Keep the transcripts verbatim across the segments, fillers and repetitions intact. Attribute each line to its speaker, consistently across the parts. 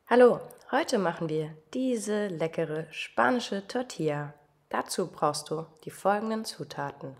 Speaker 1: Hallo, heute machen wir diese leckere spanische Tortilla. Dazu brauchst du die folgenden Zutaten.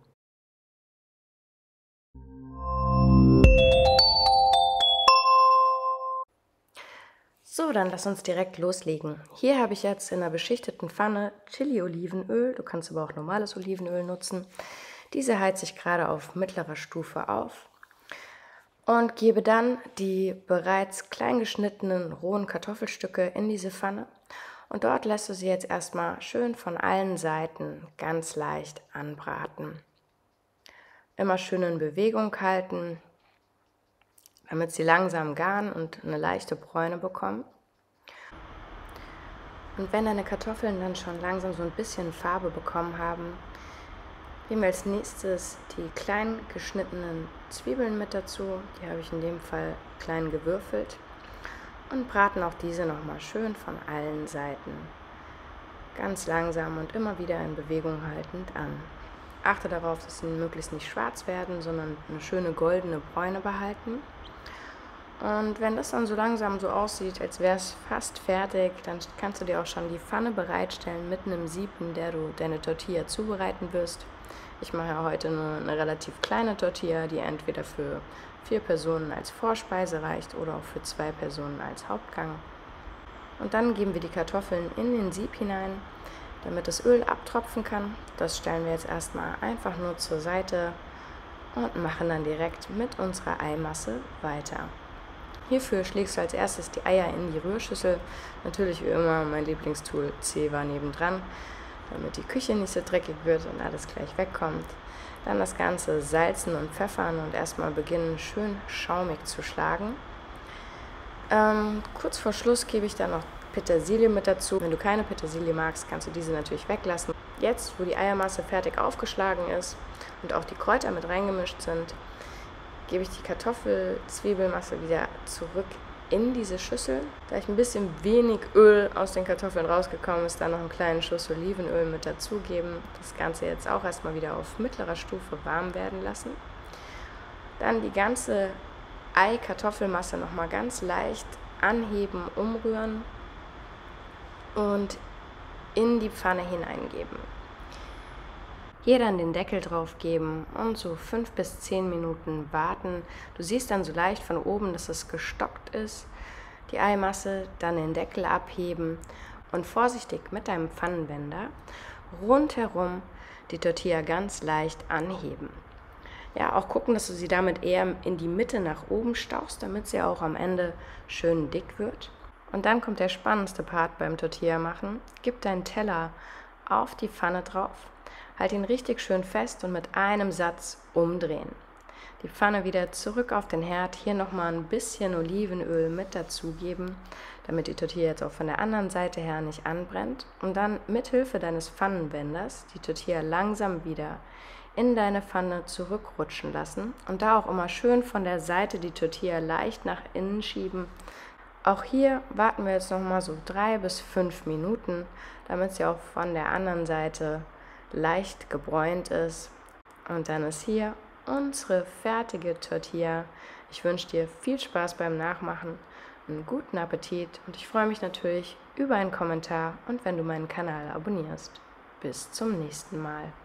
Speaker 1: So, dann lass uns direkt loslegen. Hier habe ich jetzt in einer beschichteten Pfanne Chili-Olivenöl, du kannst aber auch normales Olivenöl nutzen. Diese heize ich gerade auf mittlerer Stufe auf und gebe dann die bereits klein geschnittenen rohen Kartoffelstücke in diese Pfanne. Und dort lässt du sie jetzt erstmal schön von allen Seiten ganz leicht anbraten. Immer schön in Bewegung halten, damit sie langsam garen und eine leichte Bräune bekommen. Und wenn deine Kartoffeln dann schon langsam so ein bisschen Farbe bekommen haben, geben wir als nächstes die klein geschnittenen Zwiebeln mit dazu. Die habe ich in dem Fall klein gewürfelt. Und braten auch diese nochmal schön von allen Seiten ganz langsam und immer wieder in Bewegung haltend an. Achte darauf, dass sie möglichst nicht schwarz werden, sondern eine schöne goldene Bräune behalten. Und wenn das dann so langsam so aussieht, als wäre es fast fertig, dann kannst du dir auch schon die Pfanne bereitstellen mit einem Sieb, in der du deine Tortilla zubereiten wirst. Ich mache ja heute eine, eine relativ kleine Tortilla, die entweder für vier Personen als Vorspeise reicht oder auch für zwei Personen als Hauptgang. Und dann geben wir die Kartoffeln in den Sieb hinein, damit das Öl abtropfen kann. Das stellen wir jetzt erstmal einfach nur zur Seite und machen dann direkt mit unserer Eimasse weiter. Hierfür schlägst du als erstes die Eier in die Rührschüssel. Natürlich wie immer mein Lieblingstool Zewa nebendran, damit die Küche nicht so dreckig wird und alles gleich wegkommt. Dann das Ganze salzen und pfeffern und erstmal beginnen schön schaumig zu schlagen. Ähm, kurz vor Schluss gebe ich dann noch Petersilie mit dazu. Wenn du keine Petersilie magst, kannst du diese natürlich weglassen. Jetzt, wo die Eiermasse fertig aufgeschlagen ist und auch die Kräuter mit reingemischt sind, gebe ich die Kartoffel-Zwiebelmasse wieder zurück in diese Schüssel. Da ich ein bisschen wenig Öl aus den Kartoffeln rausgekommen ist, dann noch einen kleinen Schuss Olivenöl mit dazugeben. Das Ganze jetzt auch erstmal wieder auf mittlerer Stufe warm werden lassen. Dann die ganze Ei-Kartoffelmasse nochmal ganz leicht anheben, umrühren und in die Pfanne hineingeben. Hier dann den Deckel drauf geben und so fünf bis zehn Minuten warten. Du siehst dann so leicht von oben, dass es gestockt ist. Die Eimasse, dann den Deckel abheben und vorsichtig mit deinem Pfannenwender rundherum die Tortilla ganz leicht anheben. Ja, auch gucken, dass du sie damit eher in die Mitte nach oben stauchst, damit sie auch am Ende schön dick wird. Und dann kommt der spannendste Part beim Tortilla machen. Gib deinen Teller auf die Pfanne drauf. Halt ihn richtig schön fest und mit einem Satz umdrehen. Die Pfanne wieder zurück auf den Herd, hier nochmal ein bisschen Olivenöl mit dazugeben, damit die Tortilla jetzt auch von der anderen Seite her nicht anbrennt. Und dann mit Hilfe deines Pfannenwenders die Tortilla langsam wieder in deine Pfanne zurückrutschen lassen und da auch immer schön von der Seite die Tortilla leicht nach innen schieben. Auch hier warten wir jetzt nochmal so drei bis fünf Minuten, damit sie auch von der anderen Seite leicht gebräunt ist. Und dann ist hier unsere fertige Tortilla. Ich wünsche dir viel Spaß beim Nachmachen, einen guten Appetit und ich freue mich natürlich über einen Kommentar und wenn du meinen Kanal abonnierst. Bis zum nächsten Mal.